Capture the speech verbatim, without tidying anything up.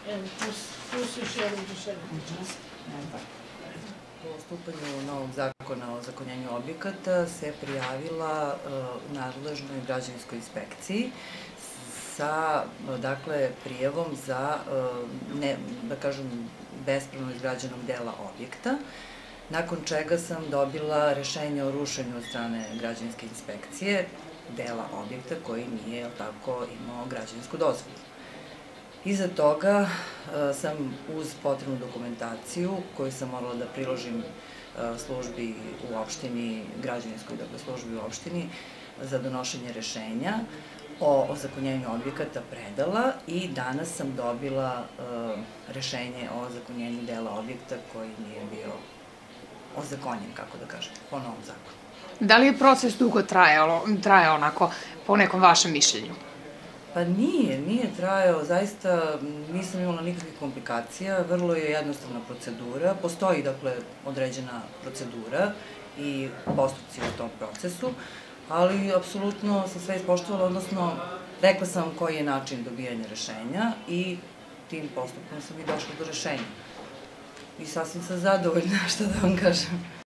Evo, tu su još jedan rešenje. Po stupanju novog zakona o ozakonjenju objekata se prijavila nadležnoj građevinskoj inspekciji sa, dakle, prijavom za, da kažem, bespravno izgrađenog dela objekta, nakon čega sam dobila rešenje o rušenju od strane građevinske inspekcije dela objekta koji nije, jel tako, imao građevinsku dozvolu. Iza toga sam uz potrebnu dokumentaciju koju sam morala da priložim službi u opštini, građevinskoj službi u opštini za donošenje rešenja o ozakonjenju objekata predala i danas sam dobila rešenje o ozakonjenju dela objekta koji nije bio ozakonjen, kako da kažem, po novom zakonu. Da li je proces dugo trajao onako, po nekom vašem mišljenju? Pa nije, nije trajao, zaista nisam imala nikakvih komplikacija, vrlo je jednostavna procedura, postoji, dakle, određena procedura i postupci u tom procesu, ali apsolutno sam sve ispoštovala, odnosno rekla sam koji je način dobijanja rešenja i tim postupkom sam i došla do rešenja. I sasvim sam zadovoljna, što da vam kažem.